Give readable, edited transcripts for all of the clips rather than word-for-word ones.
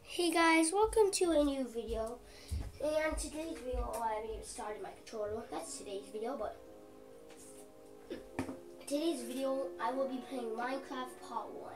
Hey guys, welcome to a new video. And today's video, I haven't even started my controller. That's today's video, but today's video, I will be playing Minecraft Part 1.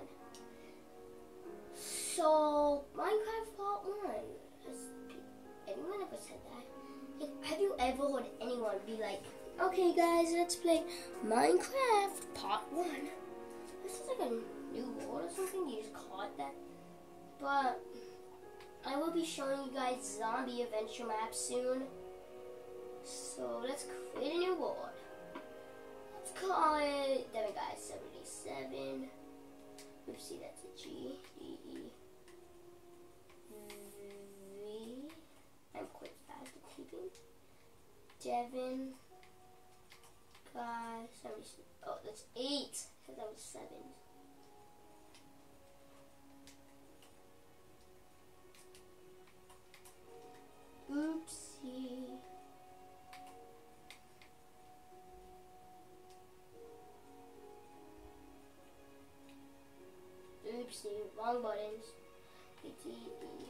So, Minecraft Part 1. Has anyone ever said that? Like, have you ever heard anyone be like, okay guys, let's play Minecraft Part 1? This is like a new world or something, you just caught that. But I will be showing you guys zombie adventure maps soon. So let's create a new world. Let's call it Devin Guys 77. Oopsie, that's a G. D E V. I'm quite fast at typing. Devin Guys 77. Oh, that's 8. Because that was 7. Oopsie. Oopsie, wrong buttons. PTE.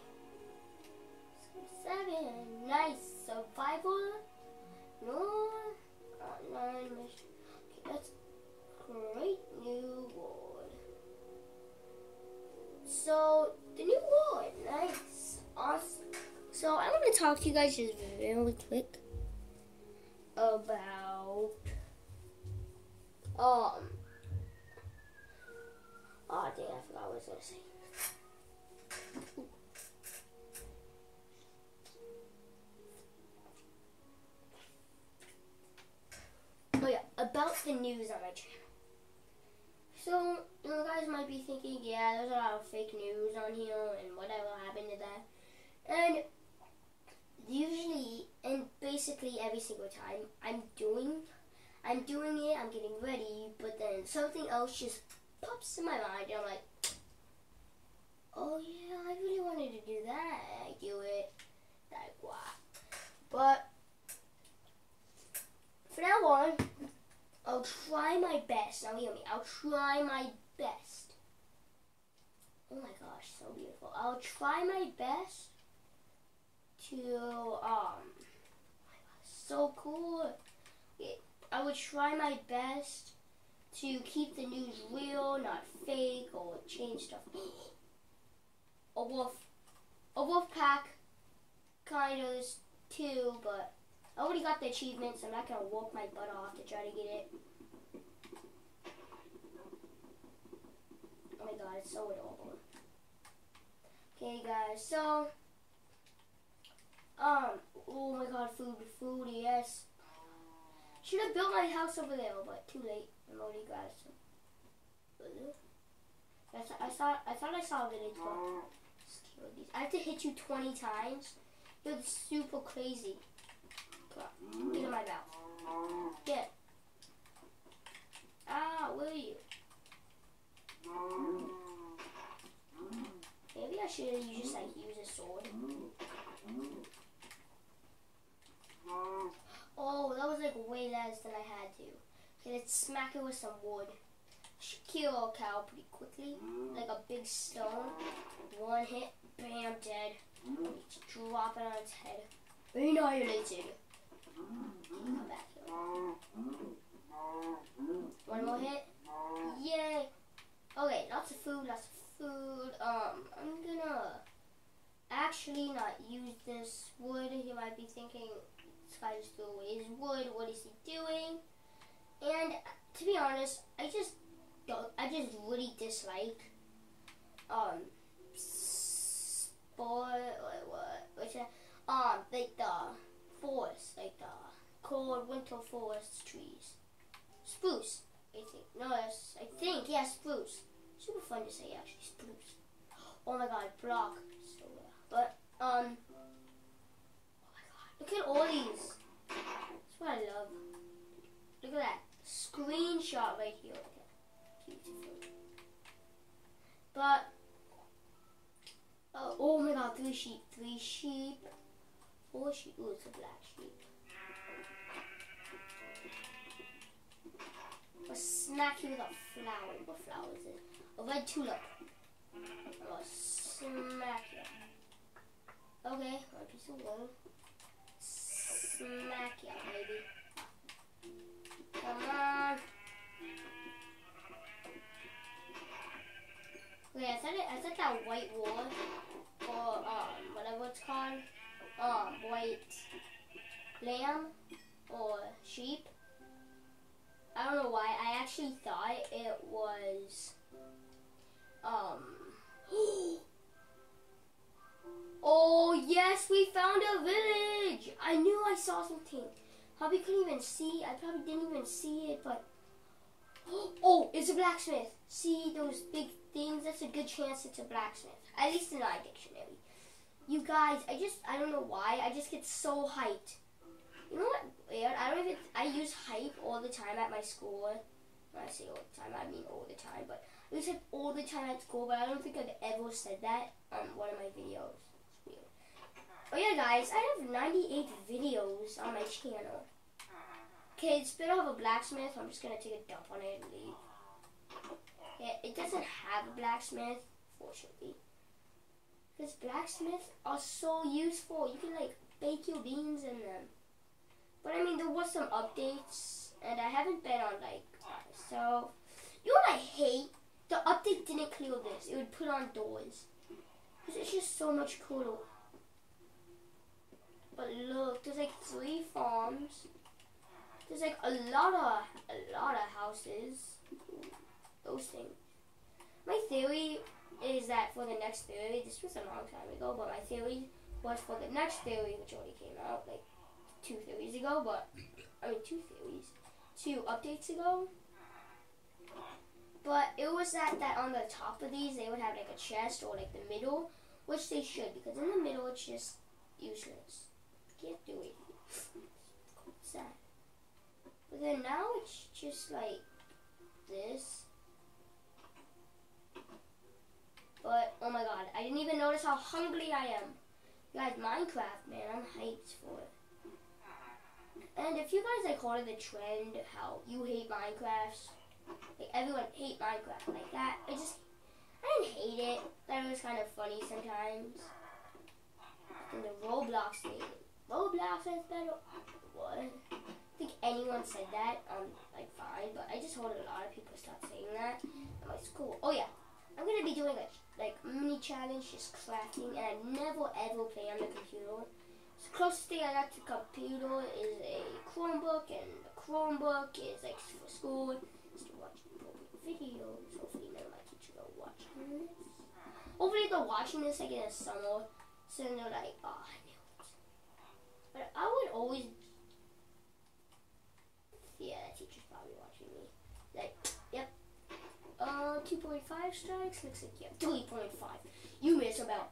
7. Nice. Survival. No. Online mission. Okay, that's great new world. So, the new world. Nice. Awesome. So I'm going to talk to you guys just really quick about oh dang, I forgot what I was going to say. Oh yeah, about the news on my channel. So you guys might be thinking, yeah, there's a lot of fake news on here and whatever happened to that. And usually, and basically every single time I'm doing it, I'm getting ready, but then something else just pops in my mind and I'm like, oh yeah, I really wanted to do that, and I do it, like what? But from now on, I'll try my best. Now hear me, I'll try my best. Oh my gosh, so beautiful. I'll try my best to so cool. I would try my best to keep the news real, not fake, or change stuff. A wolf pack kind of is too, but I already got the achievements. I'm not gonna work my butt off to try to get it. Oh my god, it's so adorable. Okay guys, so oh my god, food, yes. Should have built my house over there, but too late. I'm already got some. I thought I saw a village, but these. I have to hit you 20 times. You're super crazy. Come on, get in my mouth. Get. Ah, where are you? Maybe I should have just like use a sword. Oh, that was like way less than I had to. Okay, let's smack it with some wood. Should kill a cow pretty quickly. Like a big stone. One hit, bam, dead. Just drop it on its head. Annihilated. Come back here. One more hit. Yay. Okay, lots of food, I'm gonna actually not use this wood. You might be thinking, this guy just threw away his wood. What is he doing? And to be honest, I just really dislike like the forest, like the cold winter forest trees. Spruce, I think. No, I think, yeah, spruce. Super fun to say, actually, spruce. Oh my god, block. So, but, oh my god, look at all these. That's what I love. Look at that. Screenshot right here. Beautiful. But, oh my god, 3 sheep. 3 sheep. 4 sheep. Ooh, it's a black sheep. A snacky with a flower. What flower is it? A red tulip. A Smack ya. Okay, one piece of wood. Smack ya, baby. Come on. Okay, I set that white wood, or whatever it's called, white lamb or sheep. I don't know why. I actually thought it was Oh yes, we found a village. I knew I saw something. Probably couldn't even see. I probably didn't even see it, but oh, it's a blacksmith. See those big things? That's a good chance it's a blacksmith. At least in my dictionary. You guys, I don't know why. I just get so hyped. You know what? Weird. I use hype all the time at my school. When I say all the time, I mean all the time. But I use it all the time at school. But I don't think I've ever said that on one of my videos. It's weird. Oh yeah, guys, I have 98 videos on my channel. Okay, instead of a blacksmith, I'm just gonna take a dump on it and leave. Yeah, it doesn't have a blacksmith, fortunately. Because blacksmiths are so useful. You can like bake your beans in them. But I mean, there was some updates, and I haven't been on like, so, you know what I hate? The update didn't clear this. It would put on doors. Because it's just so much cooler. But look, there's like 3 farms. There's like a lot of houses. Those things. My theory is that for the next theory, this was a long time ago, but my theory was for the next theory, which already came out, like, 2 theories ago, but, I mean 2 updates ago, but it was that on the top of these, they would have like a chest or like the middle, which they should, because in the middle it's just useless. Can't do it. What's that? But then now it's just like this. But, oh my god, I didn't even notice how hungry I am. Guys, Minecraft, man, I'm hyped for it. And if you guys like heard of the trend, how you hate Minecraft, like everyone hate Minecraft like that, I didn't hate it. That was kind of funny sometimes. And the Roblox thing, Roblox is better. What? I think anyone said that, like fine, but I just heard a lot of people start saying that. I'm like, it's cool. Oh yeah, I'm gonna be doing a like mini challenge, just crafting, and I never ever play on the computer. The closest thing I got to computer is a Chromebook, and the Chromebook is like for school, just to watch videos. Hopefully none of my teachers are watching this. Hopefully they're watching this like in the summer, so then they're like, oh, I knew it. But I would always, yeah, that teacher's probably watching me. Like, yep. 2.5 strikes, looks like you have 3.5. You miss about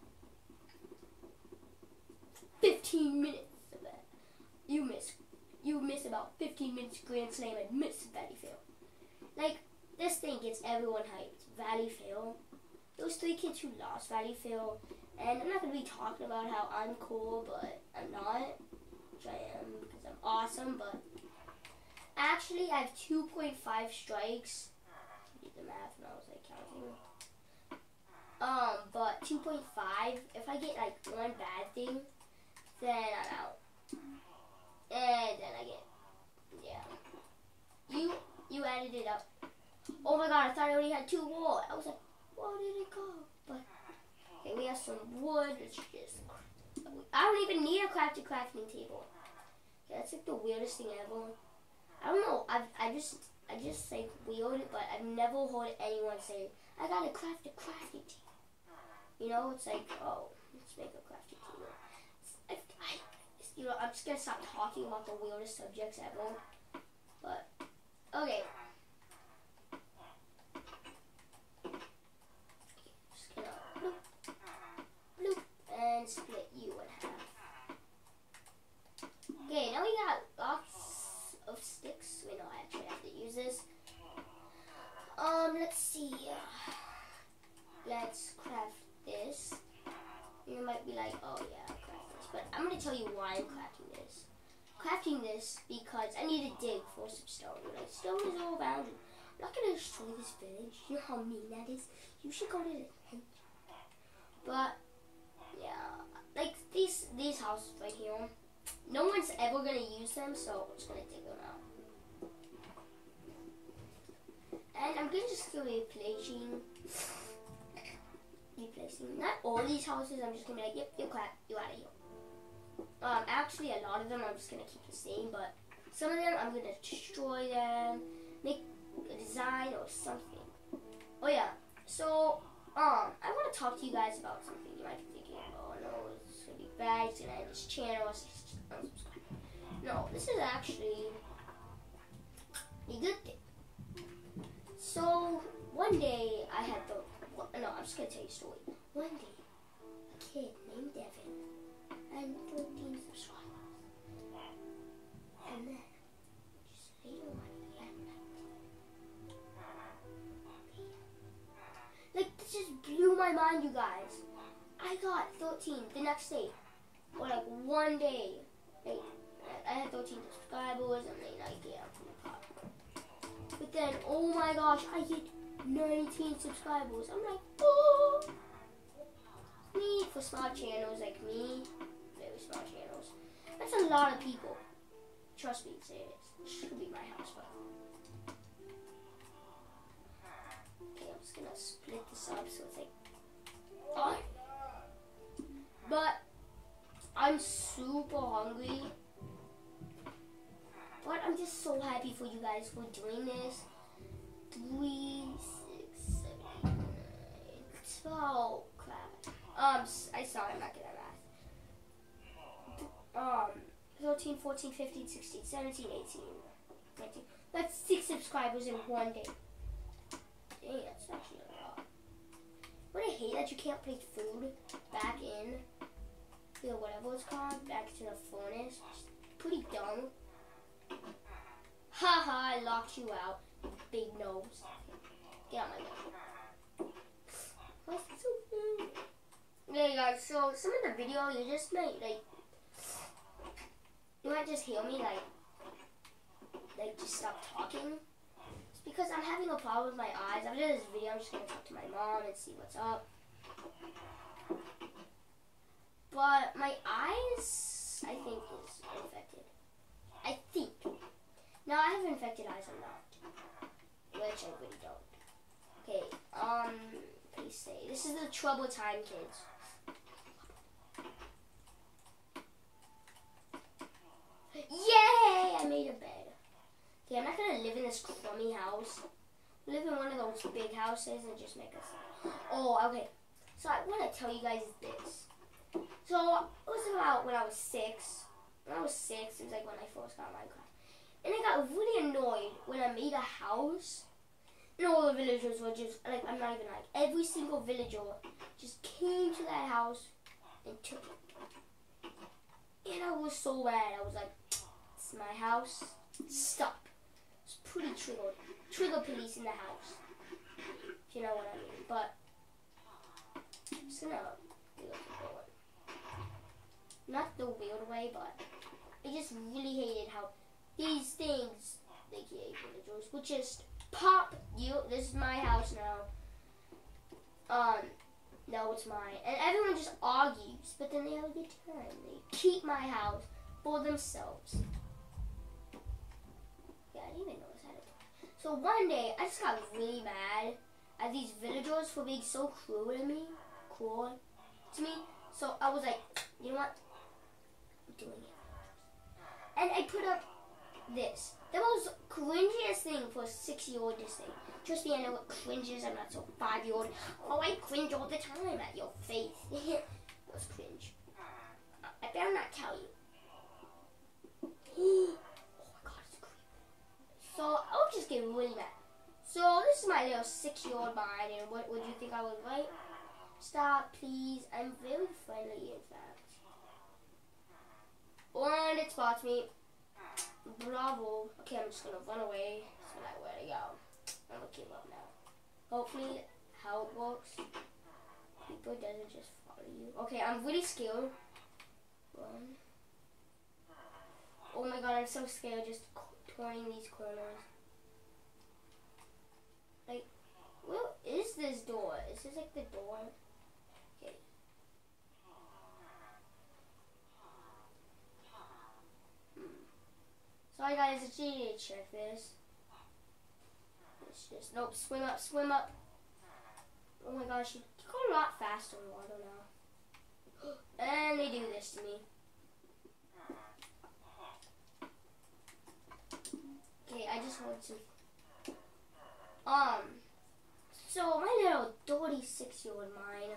15 minutes of that. You miss about 15 minutes Grand Slam and miss Valley Fail. Like, this thing gets everyone hyped. Valley Fail. Those 3 kids who lost Valley Fail, and I'm not going to be talking about how I'm cool, but I'm not, which I am because I'm awesome, but actually I have 2.5 strikes. I did the math when I was like counting. But 2.5, if I get like one bad thing, then I'm out. And then I get, yeah. You added it up. Oh my god, I thought I already had 2 more. I was like, where did it go? But, okay, we have some wood. Let's just, I don't even need a crafting table. Okay, that's like the weirdest thing ever. I don't know, I just say weird, but I've never heard anyone say, I gotta craft a crafting table. You know, it's like, oh, let's make a crafting table. You know, I'm just gonna stop talking about the weirdest subjects ever. But, okay. Just gonna bloop, bloop, and split you in half. Okay, now we got lots of sticks. Wait, no, I actually have to use this. Let's see. Let's craft this. You might be like, oh yeah, I'll craft this. But I'm going to tell you why I'm crafting this. Crafting this because I need to dig for some stone. Like, stone is all around you. I'm not going to destroy this village. You know how mean that is? You should go to the But yeah, like these houses right here, no one's ever gonna use them, so I'm just gonna dig them out. And I'm just gonna be replacing not all these houses. I'm just gonna be like, yep, you're crap, you out of here. Actually, a lot of them I'm just gonna keep the same, but some of them I'm gonna destroy them, make a design or something. Oh yeah, so I want to talk to you guys about something. You might be thinking, oh no, it's gonna be bad. It's gonna end this channel. No, this is actually a good thing. So one day I had I'm just gonna tell you a story. One day, a kid named Devin had 13 subscribers, and then just later on he had like this just blew my mind, you guys. I got 13 the next day, or like one day. Like I had 13 subscribers, and then I get up from the top. But then, oh my gosh, I hit 19 subscribers. I'm like, oh! Me, for small channels like me, very small channels. That's a lot of people. Trust me, say it. This should be my house, but. Okay, I'm just gonna split this up so it's like. Oh! But, I'm super hungry. But I'm just so happy for you guys for doing this. 3, 6, 7, 8, 12. Crap. I'm sorry, I'm not good at math. 13, 14, 15, 16, 17, 18, 19. That's 6 subscribers in one day. Dang, that's actually a lot. But I hate that you can't put food back in, whatever it's called, back into the furnace. It's pretty dumb. Haha, I locked you out, big nose. Get out my nose. What's so big? Yeah, guys, so some of the video you just might, you might just hear me, just stop talking. It's because I'm having a problem with my eyes. After this video, I'm just going to talk to my mom and see what's up. But my eyes, I think, is infected. I think. No, I have infected eyes or not. Which I really don't. Okay, please say. This is the trouble time, kids. Yay! I made a bed. Okay, I'm not gonna live in this crummy house. Live in one of those big houses and just make us. Oh, okay. So I want to tell you guys this. So it was about when I was 6. When I was 6, it was like when I first got Minecraft. And I got really annoyed when I made a house. And all the villagers were just, I'm not even every single villager just came to that house and took it. And I was so mad. I was like, it's my house. Stop. It's pretty triggered. Trigger police in the house. If you know what I mean. But, I'm just gonna do it. Not the weird way, but I just really hated how these things, aka villagers, would just pop you. This is my house now. No, it's mine. And everyone just argues, but then they have a good time. They keep my house for themselves. Yeah, I didn't even notice that. So one day, I just got really mad at these villagers for being so cruel to me. So I was like, you know what? I'm doing it. And I put up this. The most cringiest thing for a 6-year-old to say. Trust me, I know what cringe is. I'm not so 5-year-old. Oh, I cringe all the time at your face. It was cringe. I better not tell you. Oh my god, it's creepy. So I'll just get really mad. So this is my little 6-year-old mind, and what would you think I was right? Stop, please. I'm very friendly, in fact. And it spots me. Bravo. Okay, I'm just gonna run away so that where to go. I'm gonna give up now. Hopefully, how it works, people doesn't just follow you. Okay, I'm really scared. Run. Oh my god, I'm so scared just turning these corners. Like, where is this door? Is this like the door? Okay, guys, I just need to check this. It's just, nope, swim up, swim up. Oh my gosh, you go a lot faster in water now. And they do this to me. Okay, I just want to. So my little 36-year-old mine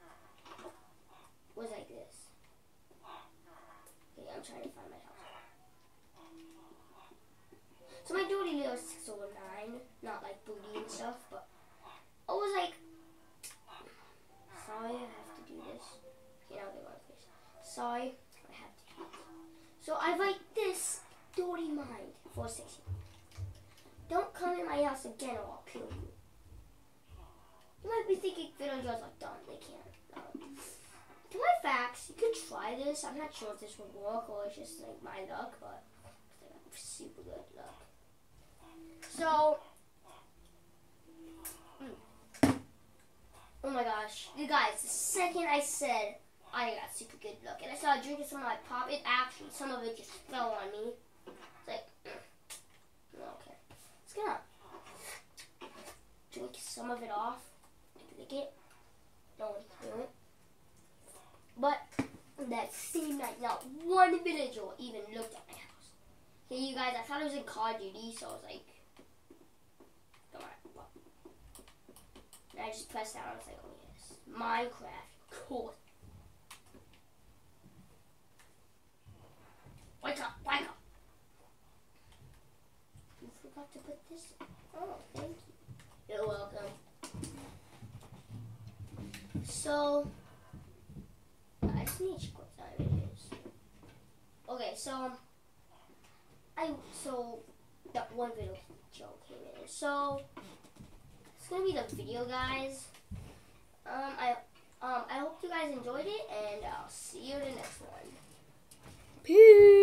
was like this. Okay, I'm trying to find my house. So my dirty little 609, not like booty and stuff, but I was like, sorry, I have to do this. Okay, now they want to face. Sorry, I have to do this. So I write this dirty mind for 6 years. Don't come in my house again or I'll kill you. You might be thinking villagers are dumb. They can't. To my facts, you could try this. I'm not sure if this would work or it's just like my luck, but I have super good luck. So, oh my gosh. You guys, the second I said I got super good luck and I started drinking some of my pop, it actually, some of it just fell on me. It's like, okay. It's gonna drink some of it off. Lick it. Don't do it. But that same night, not one villager even looked at my house. Okay, you guys, I thought it was in Call of Duty, so I was like, come on. And I just pressed down. I was like, oh yes, Minecraft, cool. Wake up, wake up. You forgot to put this in. Oh, thank you. You're welcome. So, I just need to check what time it is. Okay, so that one video came in. So, it's gonna be the video, guys. I hope you guys enjoyed it, and I'll see you in the next one. Peace.